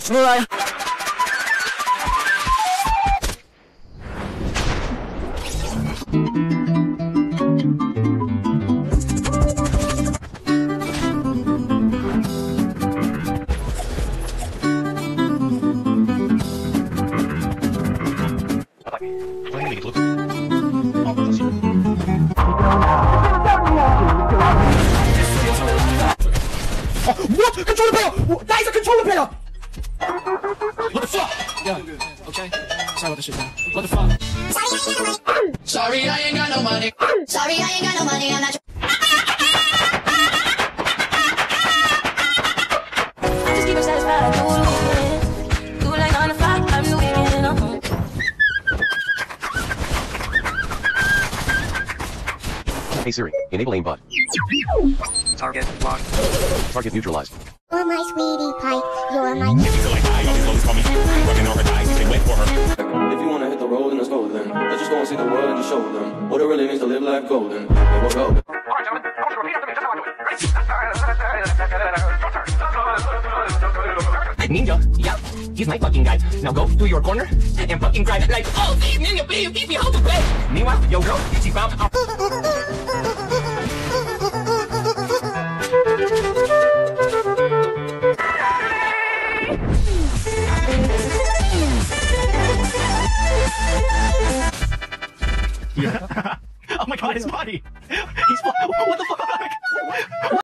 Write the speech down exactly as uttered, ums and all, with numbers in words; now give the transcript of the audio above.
fly. Oh, what? Controller player! That is a controller player! What the fuck? Yeah, okay. Sorry about the shit, man. What the fuck? Sorry, I ain't got no money. Sorry, I ain't got no money. I'm not. I just keep it satisfied. Do the weekend. Do like nine to five. I'm the weekend. Uh-huh. Hey Siri, enable aimbot. Target locked. Target neutralized. You're my sweetie pie. You're my. If you feel like I, all these hoes call me working or die, they wait for her. If you wanna hit the road, then let's go then. Let's just go and see the world and just show them what it really means to live life golden. Then we'll go. Alright, gentlemen, I want you to repeat after me just how I do it. Ready? Ninja, yeah, he's my fucking guy. Now go to your corner and fucking cry like, oh, please, Ninja, please, teach me how to play. Meanwhile, yo, girl, she found out.